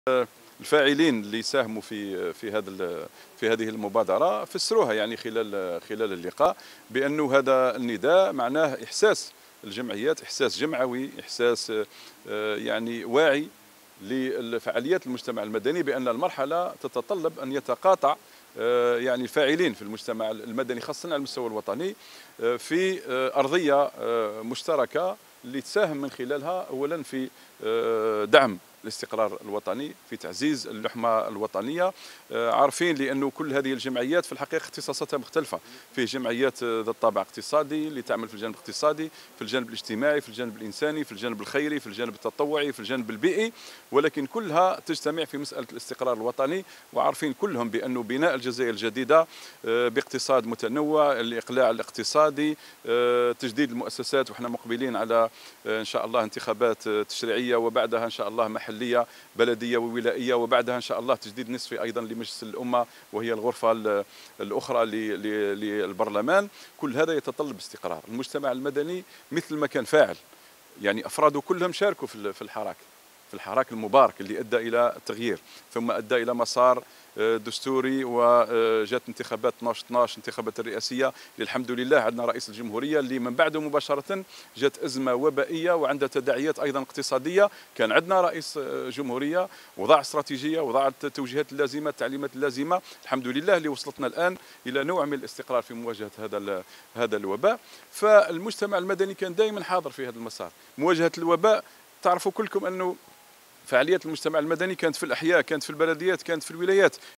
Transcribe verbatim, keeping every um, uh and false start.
الفاعلين اللي ساهموا في في هذا في هذه المبادره فسروها يعني خلال خلال اللقاء بانه هذا النداء معناه احساس الجمعيات، احساس جمعوي، احساس آه، يعني واعي لفعاليات المجتمع المدني بان المرحله تتطلب ان يتقاطع آه، يعني الفاعلين في المجتمع المدني خاصه على المستوى الوطني آه، في آه، ارضيه آه، مشتركه اللي تساهم من خلالها اولا في آه، دعم الاستقرار الوطني، في تعزيز اللحمه الوطنيه. آه، عارفين لانه كل هذه الجمعيات في الحقيقه اختصاصاتها مختلفه، فيه جمعيات ذات الطابع اقتصادي اللي تعمل في الجانب الاقتصادي، في الجانب الاجتماعي، في الجانب الانساني، في الجانب الخيري، في الجانب التطوعي، في الجانب البيئي، ولكن كلها تجتمع في مساله الاستقرار الوطني. وعارفين كلهم بانه بناء الجزائر الجديده آه، باقتصاد متنوع، الاقلاع الاقتصادي، آه، تجديد المؤسسات، وحنا مقبلين على آه، ان شاء الله انتخابات آه، تشريعيه وبعدها ان شاء الله محليه بلديه وولائيه، وبعدها ان شاء الله تجديد نصفي ايضا لمجلس الامه وهي الغرفه الاخرى للبرلمان. كل هذا يتطلب استقرار. المجتمع المدني مثل ما كان فاعل، يعني افراده كلهم شاركوا في الحراك في الحراك المبارك اللي ادى الى التغيير، ثم ادى الى مسار دستوري، وجات انتخابات اثناش اثناش انتخابات الرئاسيه اللي الحمد لله عندنا رئيس الجمهوريه اللي من بعده مباشره جات ازمه وبائيه وعندها تداعيات ايضا اقتصاديه. كان عندنا رئيس جمهوريه وضع استراتيجيه وضع التوجيهات اللازمه، التعليمات اللازمه، الحمد لله اللي وصلتنا الان الى نوع من الاستقرار في مواجهه هذا هذا الوباء. فالمجتمع المدني كان دائما حاضر في هذا المسار مواجهه الوباء. تعرفوا كلكم انه فعاليات المجتمع المدني كانت في الأحياء، كانت في البلديات، كانت في الولايات،